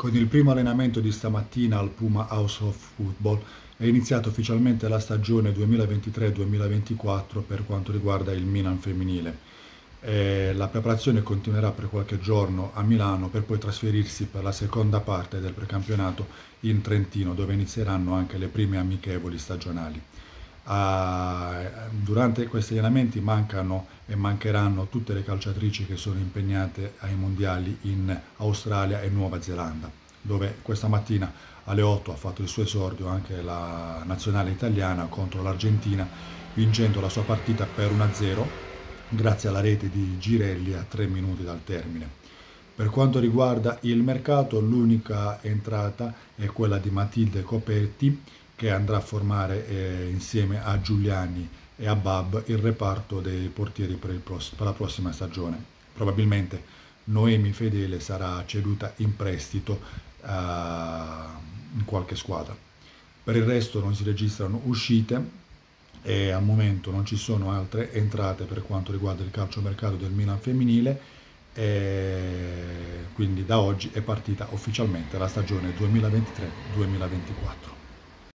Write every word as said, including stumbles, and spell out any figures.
Con il primo allenamento di stamattina al Puma House of Football è iniziata ufficialmente la stagione duemilaventitré duemilaventiquattro per quanto riguarda il Milan femminile. Eh, la preparazione continuerà per qualche giorno a Milano per poi trasferirsi per la seconda parte del precampionato in Trentino, dove inizieranno anche le prime amichevoli stagionali. Ah, durante questi allenamenti mancano e mancheranno tutte le calciatrici che sono impegnate ai mondiali in Australia e Nuova Zelanda, dove questa mattina alle otto ha fatto il suo esordio anche la nazionale italiana contro l'Argentina, vincendo la sua partita per uno a zero grazie alla rete di Girelli a tre minuti dal termine. Per quanto riguarda il mercato, l'unica entrata è quella di Matilde Copetti, che andrà a formare eh, insieme a Giuliani e a Bab il reparto dei portieri per, il pross- per la prossima stagione. Probabilmente Noemi Fedele sarà ceduta in prestito eh, in qualche squadra. Per il resto non si registrano uscite e al momento non ci sono altre entrate per quanto riguarda il calciomercato del Milan femminile, e quindi da oggi è partita ufficialmente la stagione duemilaventitré duemilaventiquattro.